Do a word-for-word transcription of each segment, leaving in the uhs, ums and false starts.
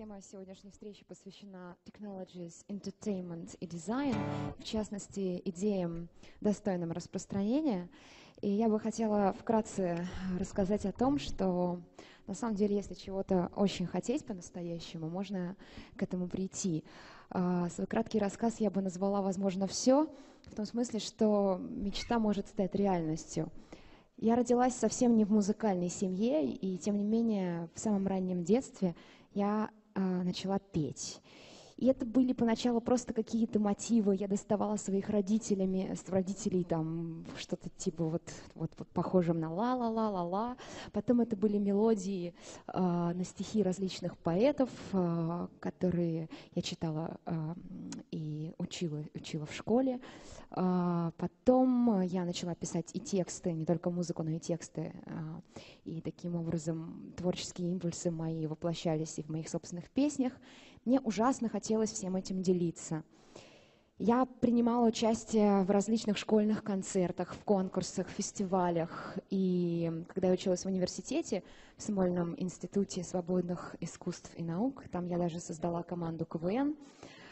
Тема сегодняшней встречи посвящена Technologies, Entertainment и Design, в частности, идеям, достойным распространения. И я бы хотела вкратце рассказать о том, что на самом деле, если чего-то очень хотеть по-настоящему, можно к этому прийти. Свой краткий рассказ я бы назвала «Возможно, все», в том смысле, что мечта может стать реальностью. Я родилась совсем не в музыкальной семье, и тем не менее в самом раннем детстве я э, начала петь. И это были поначалу просто какие-то мотивы. Я доставала своих родителями, с родителей там что-то типа вот, вот, вот похожим на ла-ла-ла-ла-ла. Потом это были мелодии э, на стихи различных поэтов, э, которые я читала э, и учила, учила в школе. Э, потом я начала писать и тексты, не только музыку, но и тексты. Э, и таким образом творческие импульсы мои воплощались и в моих собственных песнях. Мне ужасно хотелось всем этим делиться. Я принимала участие в различных школьных концертах, в конкурсах, фестивалях. И когда я училась в университете, в Смольном институте свободных искусств и наук, там я даже создала команду ка вэ эн.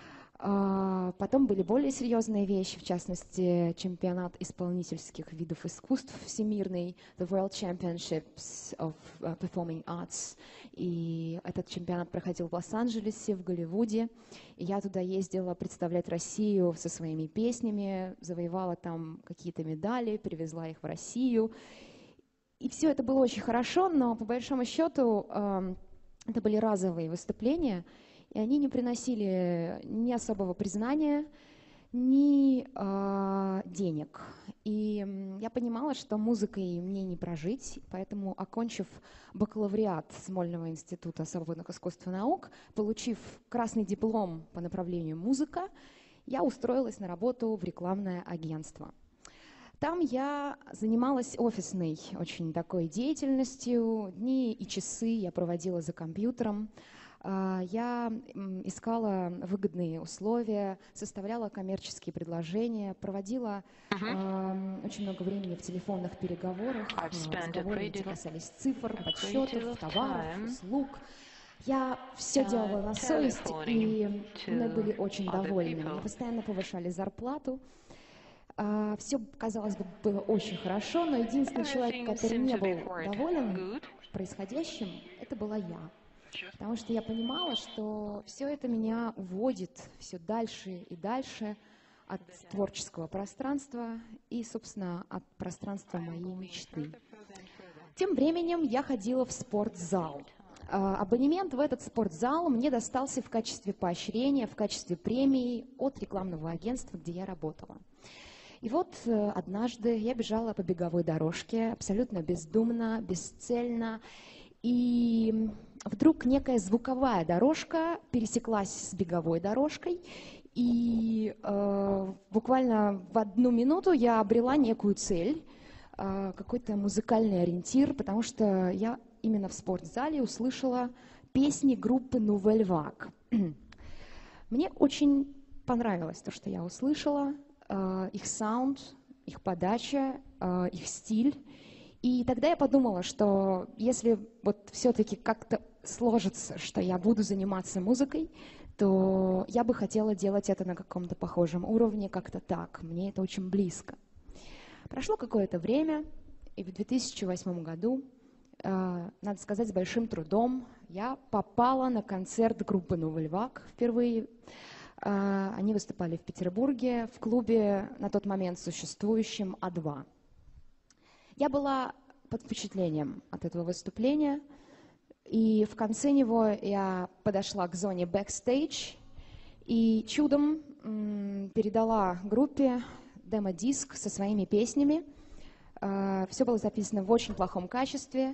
Потом были более серьезные вещи, в частности, чемпионат исполнительских видов искусств всемирный, The World Championships of Performing Arts. И этот чемпионат проходил в Лос-Анджелесе, в Голливуде. И я туда ездила представлять Россию со своими песнями, завоевала там какие-то медали, привезла их в Россию. И все это было очень хорошо, но по большому счету это были разовые выступления, и они не приносили ни особого признания, ни э, денег. И я понимала, что музыкой мне не прожить, поэтому, окончив бакалавриат Смольного института свободных искусств и наук, получив красный диплом по направлению музыка, я устроилась на работу в рекламное агентство. Там я занималась офисной очень такой деятельностью. Дни и часы я проводила за компьютером. Я искала выгодные условия, составляла коммерческие предложения, проводила uh-huh. э, очень много времени в телефонных переговорах. Разговоры эти касались цифр, подсчетов, товаров, услуг. Я все делала на совесть, и мы были очень довольны. Мне постоянно повышали зарплату. Uh, все, казалось бы, было очень хорошо, но единственный человек, который не был доволен происходящим, это была я. Потому что я понимала, что все это меня уводит все дальше и дальше от творческого пространства и, собственно, от пространства моей мечты. Тем временем я ходила в спортзал. Абонемент в этот спортзал мне достался в качестве поощрения, в качестве премии от рекламного агентства, где я работала. И вот однажды я бежала по беговой дорожке, абсолютно бездумно, бесцельно, и вдруг некая звуковая дорожка пересеклась с беговой дорожкой, и э, буквально в одну минуту я обрела некую цель, э, какой-то музыкальный ориентир, потому что я именно в спортзале услышала песни группы Nouvelle Vague. Мне очень понравилось то, что я услышала, э, их саунд, их подача, э, их стиль. И тогда я подумала, что если вот все-таки как-то сложится, что я буду заниматься музыкой, то я бы хотела делать это на каком-то похожем уровне, как-то так. Мне это очень близко. Прошло какое-то время, и в две тысячи восьмом году, э, надо сказать, с большим трудом, я попала на концерт группы Nouvelle Vague впервые. Э, они выступали в Петербурге в клубе, на тот момент существующем, А два. Я была под впечатлением от этого выступления, и в конце него я подошла к зоне бэкстейдж и чудом м, передала группе демо-диск со своими песнями. Uh, все было записано в очень плохом качестве.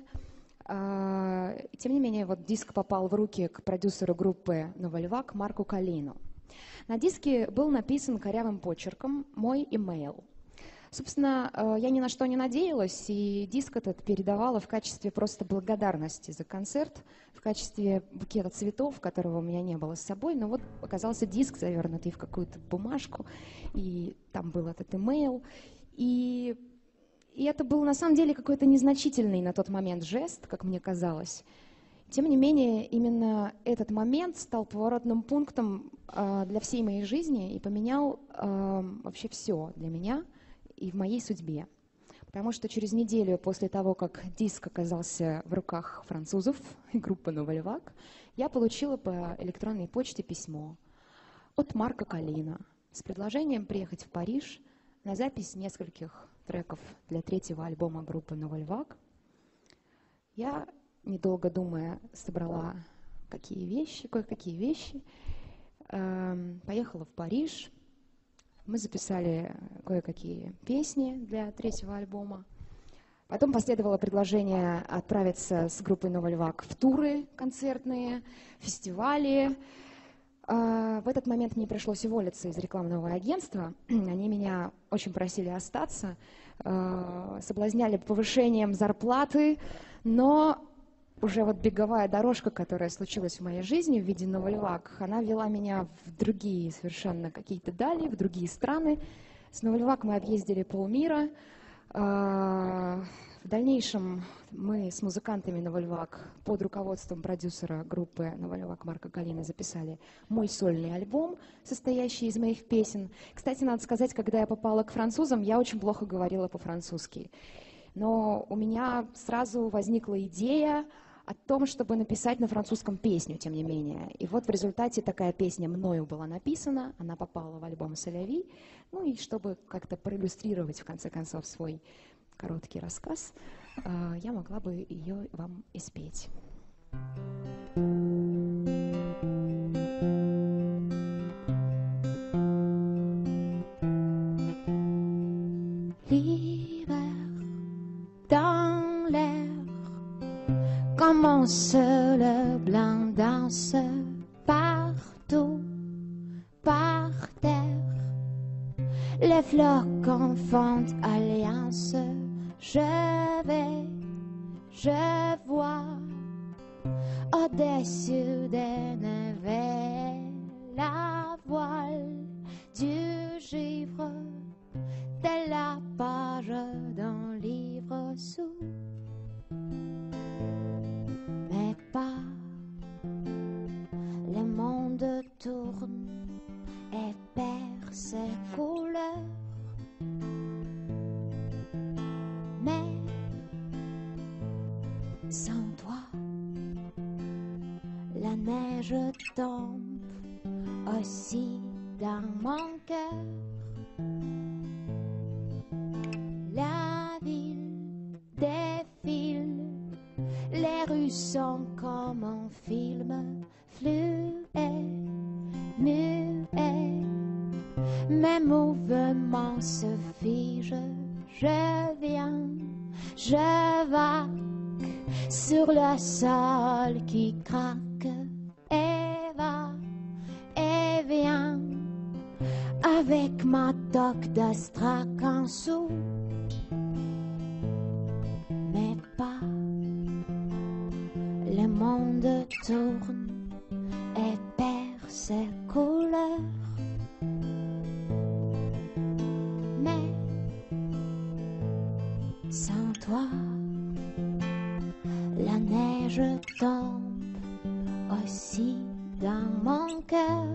Uh, тем не менее, вот диск попал в руки к продюсеру группы Nouvelle Vague Марку Калину. На диске был написан корявым почерком мой имейл. Собственно, я ни на что не надеялась, и диск этот передавала в качестве просто благодарности за концерт, в качестве букета цветов, которого у меня не было с собой. Но вот оказался диск, завернутый в какую-то бумажку, и там был этот имейл. И, и это был на самом деле какой-то незначительный на тот момент жест, как мне казалось. Тем не менее, именно этот момент стал поворотным пунктом э, для всей моей жизни и поменял э, вообще все для меня и в моей судьбе. Потому что через неделю после того, как диск оказался в руках французов и группы Nouvelle Vague, я получила по электронной почте письмо от Марка Калина с предложением приехать в Париж на запись нескольких треков для третьего альбома группы Nouvelle Vague. Я, недолго думая, собрала какие вещи, кое-какие вещи, э, поехала в Париж. Мы записали кое-какие песни для третьего альбома. Потом последовало предложение отправиться с группой Nouvelle Vague в туры концертные, фестивали. В этот момент мне пришлось уволиться из рекламного агентства. Они меня очень просили остаться, соблазняли повышением зарплаты, но уже вот беговая дорожка, которая случилась в моей жизни в виде Nouvelle Vague, она вела меня в другие совершенно какие-то дали, в другие страны. С Nouvelle Vague мы объездили полмира. В дальнейшем мы с музыкантами Nouvelle Vague под руководством продюсера группы Nouvelle Vague Марка Калина записали мой сольный альбом, состоящий из моих песен. Кстати, надо сказать, когда я попала к французам, я очень плохо говорила по-французски. Но у меня сразу возникла идея о том, чтобы написать на французском песню, тем не менее. И вот в результате такая песня мною была написана, она попала в альбом «C'est la vie». Ну и чтобы как-то проиллюстрировать, в конце концов, свой короткий рассказ, я могла бы ее вам и спеть. Dans l'air, commence le blanc danse partout, par terre. Les flocons font alliance, je vais, je vois, au-dessus des navets, la voile du givre. De la page d'un livre sous mes pas, le monde tourne et perd ses couleurs, mais sans toi la neige tombe aussi dans mon cœur. La ville défile, les rues sont comme un film, fluet, muet. Mes mouvements se figent, je viens, je vague sur le sol qui craque et va et vient avec ma toque d'astrakhan sous mes pas. Le monde tourne et perd ses couleurs, mais sans toi la neige tombe aussi dans mon cœur.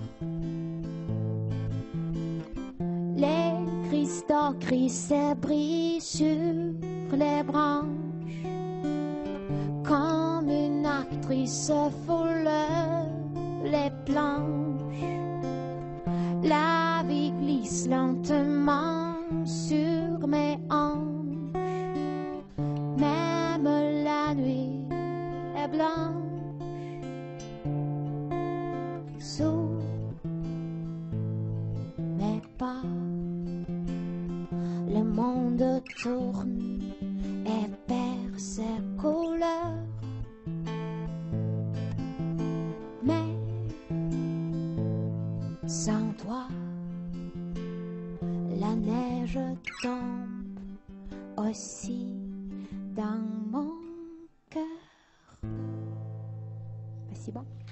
Les cristaux crissés brillent sur les branches, comme une actrice foule les planches. La vie glisse lentement sur mes hanches, même la nuit est blanche. Sous mes pas, le monde tourne et perd ses couleurs, mais sans toi la neige tombe aussi dans mon cœur. Спасибо.